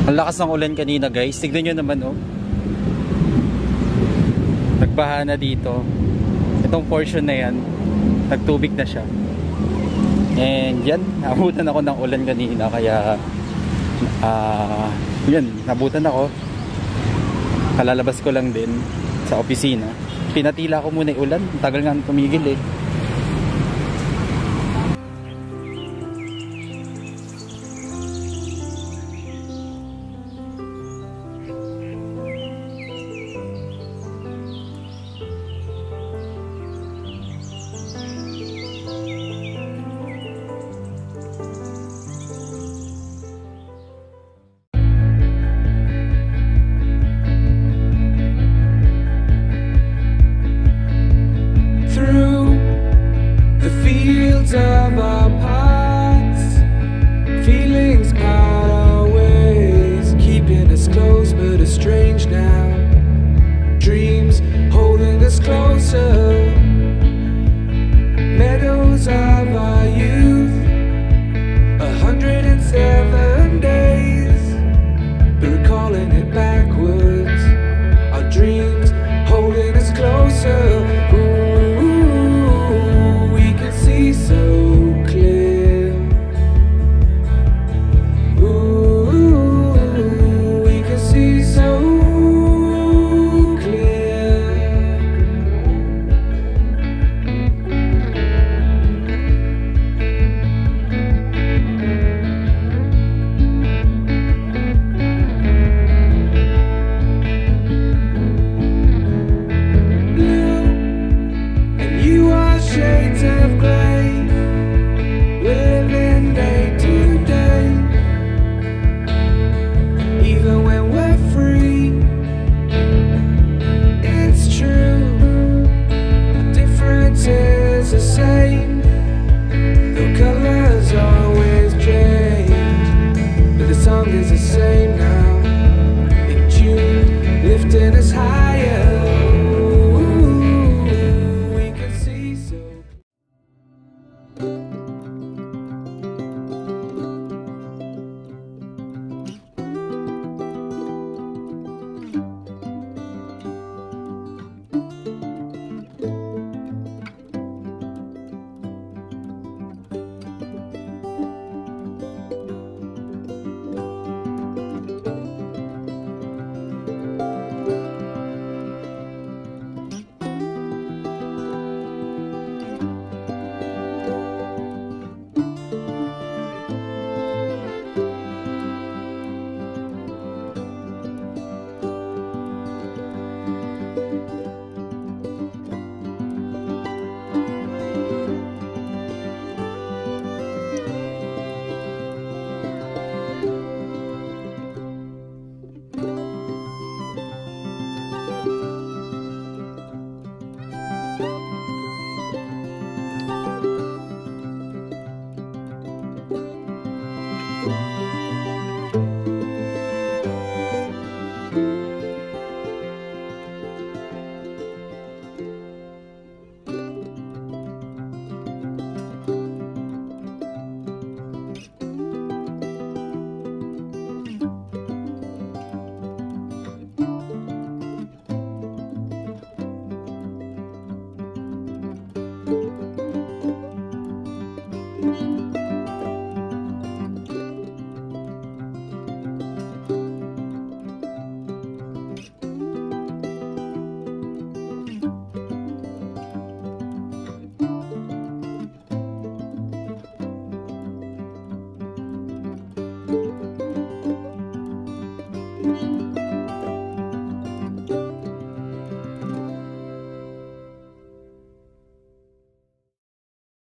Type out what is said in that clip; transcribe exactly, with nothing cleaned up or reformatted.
Ang lakas ng ulan kanina guys. Tignan nyo naman oh. Nagbaha na dito. Itong portion na yan, nagtubig na siya. And yan, nabutan ako ng ulan kanina. Kaya uh, yan, nabutan ako. Kalalabas ko lang din sa opisina. Pinatila ko muna yung ulan. Tagal nga tumigil eh. Of our parts, feelings part our ways, keeping us close but estranged now. Dreams holding us closer, meadows of our youth, a hundred and seven days, but recalling it backwards. Our dreams holding us closer. So clear. Ooh, we can see so clear. Blue, and you are shades of gray. Living day to day, even when we're free. It's true, the difference is the same. The colors always change, but the song is the same now. In June, lifting us higher. Ooh, we can see so. Thank you.